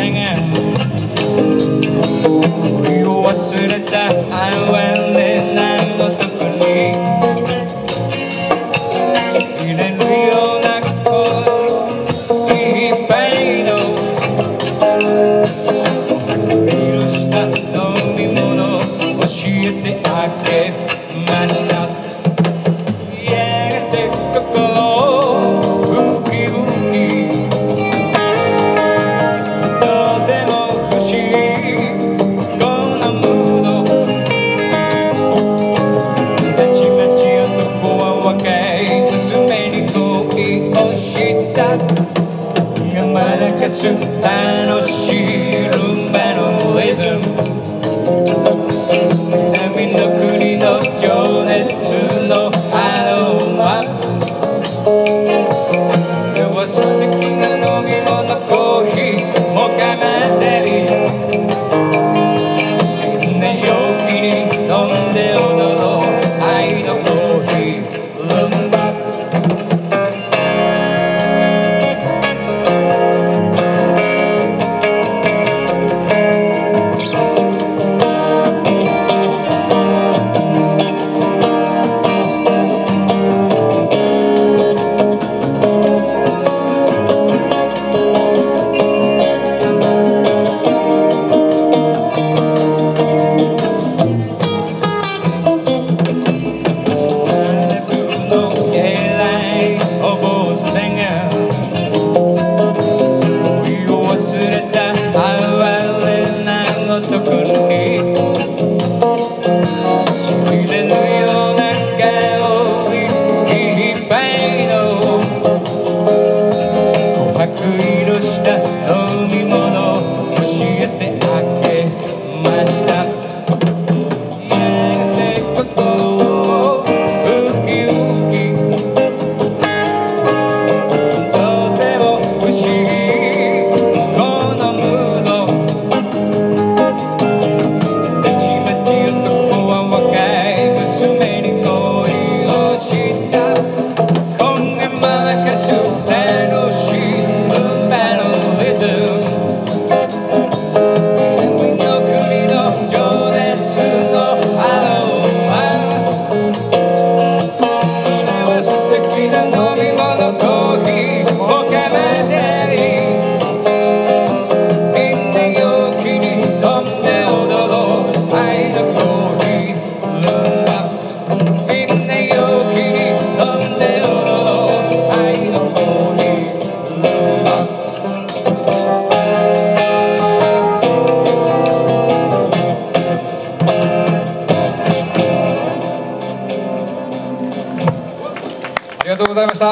せが恋を忘れた哀れな男に入れるような恋いっぱいの色した飲み物教えてあげました。やがて心ウキウキとても不思議このムードたちまち男は若い娘に恋をしたがまだかす楽しいルンバのリズム波の国の情熱のアロマそれは素敵な飲み物コーヒーモカマテリーみんな陽気に飲んで踊ろう愛のコーヒールンバありがとうございました。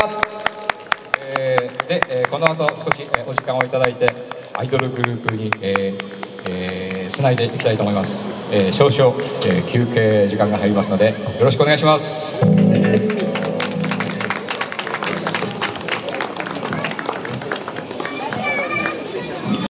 この後少しお時間をいただいてアイドルグループにつないでいきたいと思います。少々休憩時間が入りますのでよろしくお願いします。